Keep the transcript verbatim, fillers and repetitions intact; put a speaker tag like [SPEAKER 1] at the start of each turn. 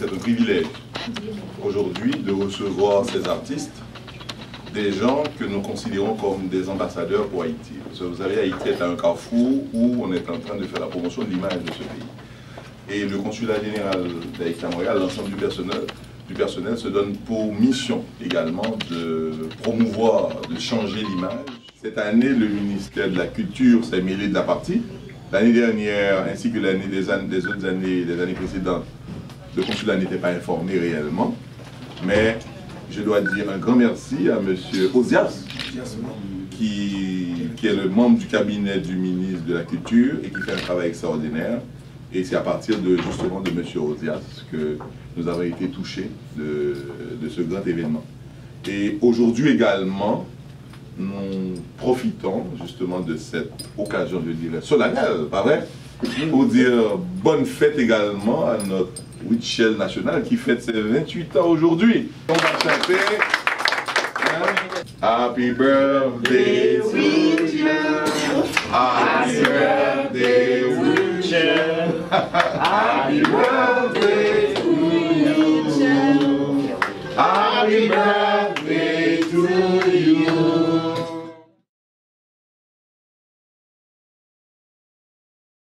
[SPEAKER 1] C'est un privilège aujourd'hui de recevoir ces artistes, des gens que nous considérons comme des ambassadeurs pour Haïti. Parce que vous savez, Haïti est à un carrefour où on est en train de faire la promotion de l'image de ce pays. Et le consulat général d'Haïti à Montréal, l'ensemble du personnel, du personnel se donne pour mission également de promouvoir, de changer l'image. Cette année, le ministère de la Culture s'est mêlé de la partie. L'année dernière, ainsi que l'année des, des autres années, des années précédentes, le consulat n'était pas informé réellement. Mais je dois dire un grand merci à M. Ozias, qui, qui est le membre du cabinet du ministre de la Culture et qui fait un travail extraordinaire. Et c'est à partir de, justement de M. Ozias que nous avons été touchés de, de ce grand événement. Et aujourd'hui également, nous profitons justement de cette occasion, je dirais, solennelle, pas vrai, pour dire bonne fête également à notre Witchell national qui fête ses vingt-huit ans aujourd'hui. On va chanter hein? Happy birthday Witchell, happy birthday Witchell, happy birthday